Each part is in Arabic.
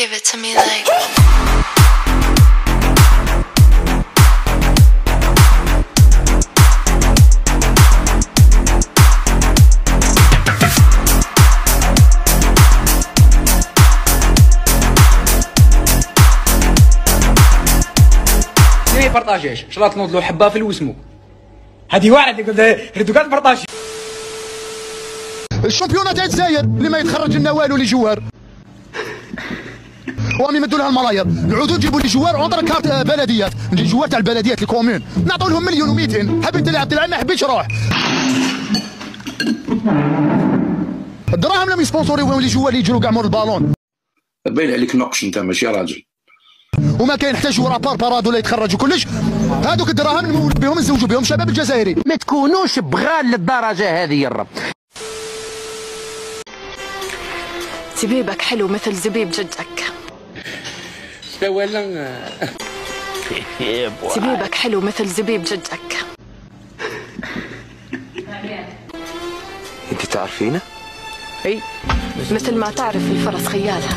Give it to me like ما يبارطاجيش، شرات تنوض له حبه في الوسمو. هذه واحد يقول ردو كاع تبارطاجي. الشامبيونة تاع الجزائر اللي ما يتخرج لنا والو لي جوار. وهم يمدوا لها الملاير، نعودوا نجيبوا لي جوار اونتر كارت بلديات، نجي جوار تاع البلديات الكومون، نعطوا لهم 1,200,000، حبيت تلعب ما حبيتش روح. الدراهم لم يسبونسوريو لي جوار اللي يجروا كاع مور البالون. باين عليك نقش انت ماشي راجل. وما كاين حتى جوار بارادو لا يتخرجوا كلش، هذوك الدراهم نمولوا بهم نزوجوا بهم الشباب الجزائري. ما تكونوش بغال للدرجه هذه يا رب. زبيبك حلو مثل زبيب جدك. زبيبك حلو مثل زبيب جدك. انت تعرفينه؟ اي مثل ما تعرف الفرس خيالها.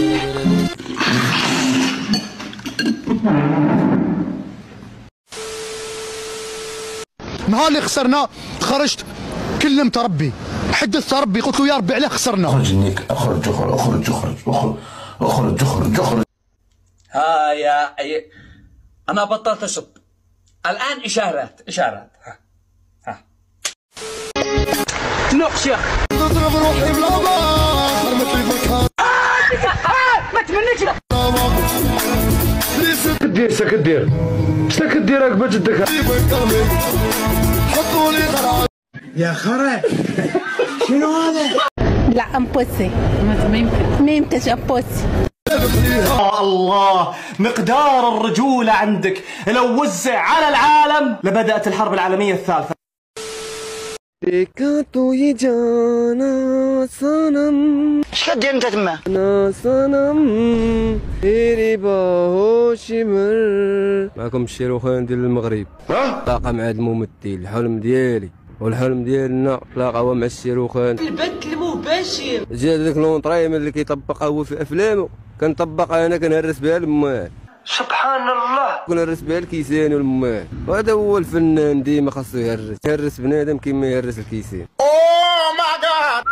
نهار اللي خسرنا خرجت كلمت ربي، حدثت ربي قلت له يا ربي علاه خسرنا. اخرج نيك، اخرج اخرج اخرج اخرج اخرج اخرج اخرج. ها يا انا بطلت اشرب الان. اشارات ها نقشه تضرب روحي بلا باخر ما تفكر. ما تمنيش كدير سكدير سكدير راك بجدك. حطوا لي غرام يا خرا شنو هذا؟ لا امبوسي، ما يمكنش امبوسي. الله مقدار الرجولة عندك لو وزع على العالم لبدأت الحرب العالمية الثالثة. देखा तो ये जाना सनम اش كدير انت تما؟ انا सनम तेरी बाहों शिमर. معكم الشيروخان ديال المغرب، تلاقى مع هذا الممثل. الحلم ديالي والحلم ديالنا تلاقاو مع الشيروخان. البث المباشر جا هذاك لونطريم اللي كيطبقها هو في افلامه كنطبقها انا، كنهرس بها المال. سبحان الله. كنهرس بها الكيسان والمال، وهذا هو الفنان ديما خاصو يهرس بنادم كيما يهرس الكيسان. اوه ماي جاد.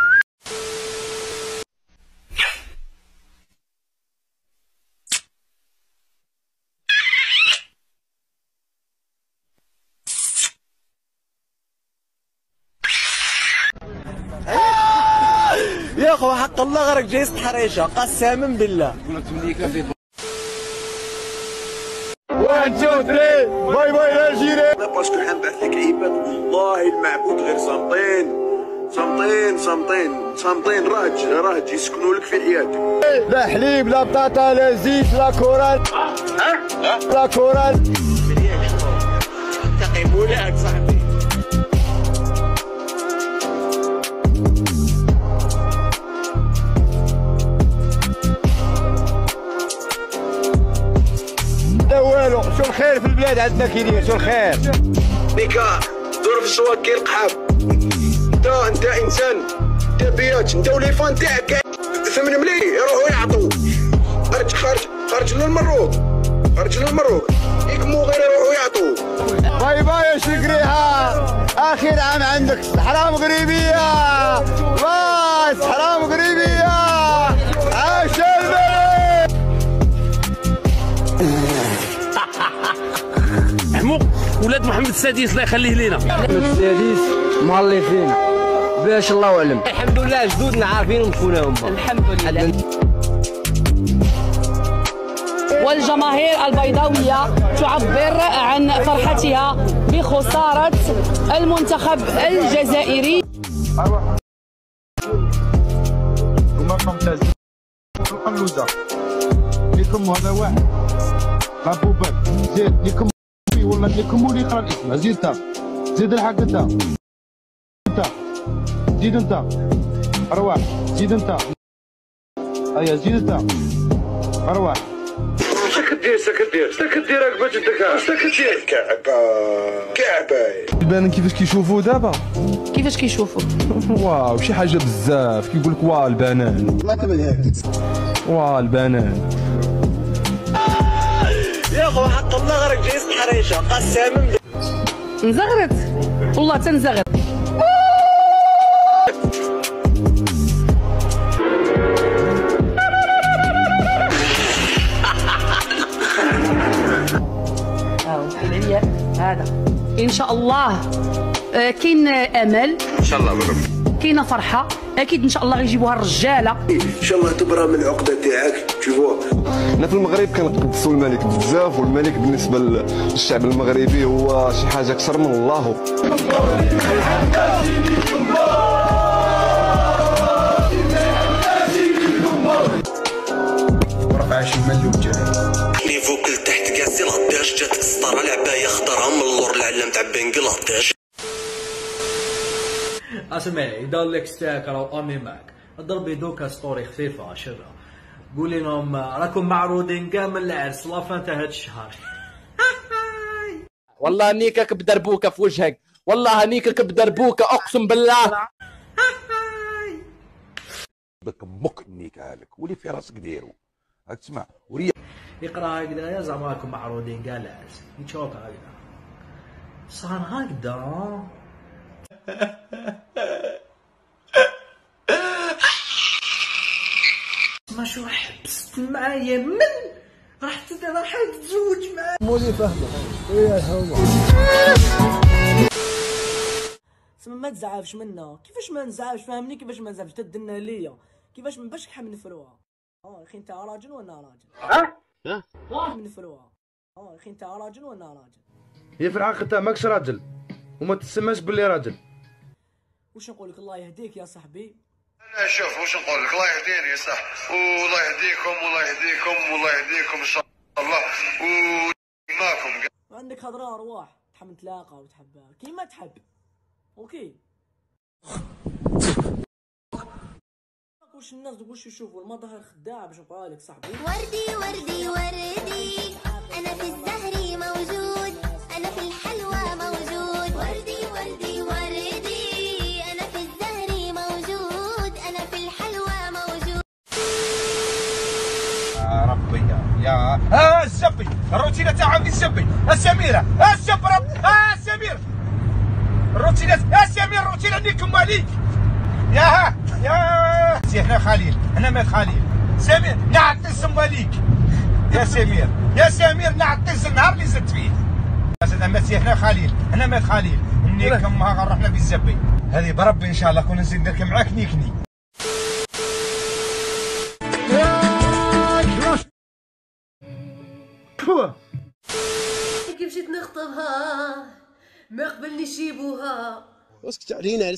يا اخو حق الله غيرك جاي حريشه قسما بالله. 1 2 3 باي باي الجيران. باسكو حنبعث لك عباد والله المعبود غير صامتين صامتين صامتين صامتين، راج يسكنوا لك في حياتك. لا حليب لا بطاطا لا زيت لا كورال. لا كورال. تقيموا لك صاحبي. لا والو، شو الخير في البلاد عندنا كاينين؟ شو الخير؟ نيكا دور في السواق كاين القحاب. انت انسان، انت بيات، انت وليفان تاعك 8 ملايين يروحوا يعطوا. خرج للمروك، يكموا غير يروحوا يعطوا. باي باي يا شقريها، اخر عام عندك حرام غريبيه. بس حرام غريبيه. عاش البلد. حموق ولاد محمد السادس الله يخليه لينا. محمد السادس مؤلفين باش الله اعلم. الحمد لله جدودنا عارفين ونكونهم. الحمد لله. والجماهير البيضاوية تعبر عن فرحتها بخسارة المنتخب الجزائري. القلوزة لكم هذا واحد لابوبات زيد لكم ولا لكم اللي يقرا الاسم. زيد انت، زيد الحق انت، زيد انت ارواح، زيد انت هيا زيد انت ارواح. سكدير راك بجدك. سكدير كعبه يبان كيفاش كيشوفوا دابا. كيفاش كيشوفوا؟ واو شي حاجه بزاف كيقول لك واه البنان. ما تبان هيك والبنان يا خو حق المغرب جايز حريشه قسما نزغرت والله تنزغرت. هذا ان شاء الله كاين امل ان شاء الله بربي، كاينه فرحه اكيد ان شاء الله غيجيبوها الرجاله ان شاء الله تبرى من العقده تاعك. شوفوا حنا في المغرب كنقدسوا الملك بزاف، والملك بالنسبه للشعب المغربي هو شي حاجه اكثر من الله. ورفع شي مليون جاي نيفو كل تحت كاسي الغداش جاتك السطاره العبايه خضرها من اللور العلم تاع بنقل الغداش. اسمعي دار لك ستاك راه امي معك ضربي دوكا ستوري خفيفه شرا قولي لهم راكم معروضين كاع من العرس لافان تاع هاد الشهر. والله نيكك بدربوكه في وجهك، والله نيكك بدربوكه اقسم بالله. بك مك نيكا هذاك ولي في راسك ديرو هاك تسمع وريا يقرا هكذا زعما راكم معروضين كاع العرس يتشوك هكذا صار هكذا. ما شو حبست معايا من راح تتزوج معايا مولي فهمه ويا هو سما ما تزعفش منا. كيفاش ما نزعفش؟ فهمني كيفاش ما نزعفش تدنا ليا كيفاش باش كحم نفروها. يا اخي انت راجل وانا راجل. كحم نفروها. يا اخي انت راجل وانا راجل. هي في الحق انت ماكش راجل وما تسماش باللي راجل. واش نقول لك؟ الله يهديك يا صاحبي. انا شوف واش نقول لك، الله يهديني صح والله يهديكم والله يهديكم والله يهديكم ان شاء الله وماكم. عندك هضره ارواح تحب نتلاقى وتحب كيما تحب. اوكي واش الناس واش يشوفوا المظهر خداع باش نقولك صاحبي. وردي وردي وردي انا في الزهر موجود، انا في الحلوى موجود. وردي وردي وردي انا في الزهر موجود، انا في الحلوى موجود. يا ربي يا الزبي الروتينه تاع عمي الزبي السميره الزبرب السمير الروتينات السمير الروتينه نيكم عليك يا هنا خليل هنا مات خليل سمير نعطس ماليك يا سمير يا سمير نعطس النهار اللي زدت فيه. انا مات هنا خليل هنا مات خليل نيكم غنروحنا بالزبي هذه بربي ان شاء الله كون نزيد نركب معاك نيكني. كيف جيت نخطبها ما قبلنيش يجيبوها. اسكت علينا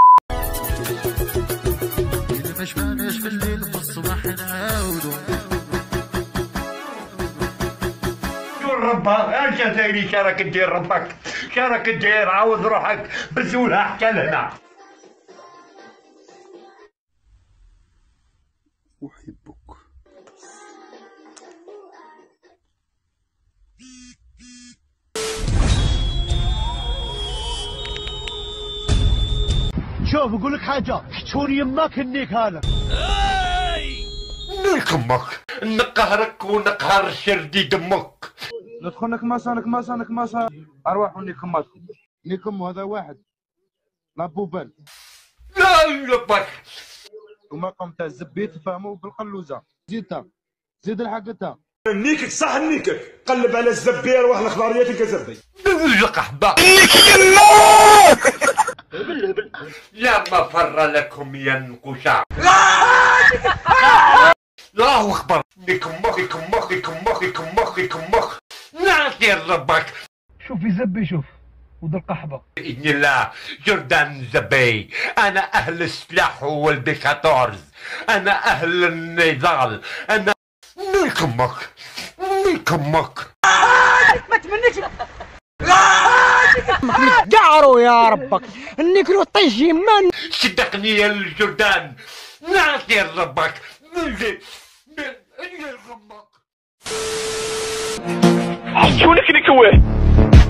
فاش ماناش في الليل في الصباح نعاودو. شو ربها الجزائري كراك دير ربك كراك دير عاود روحك بزولها حتى لهنا. أحبك. شوف اقول لك حاجه، شون يماك النيك هذا. نيك امك نقهرك ونقهر شردي دمك. ندخل نكماسا ارواح ونيكم نيكم هذا واحد لا بوبال. لا يلبك وما قمت الزبيت فهموا بالقلوزه. زيد الحقتها نيكك صح نيكك قلب على الزبير واحد الخضاريات الكزبي. القحبه يا ما فر لكم يا نقوشا. الله اكبر نيك مخ نعطي ربك. شوف يزبي شوف ودر قحبه باذن الله. جردان زبي انا اهل السلاح والبي 14 انا اهل النضال انا نيك مخ ما تمنيش قعروا يا ربك نيكلو طيجي من صدقني يا الجردان نعطي ربك شو لك نكوه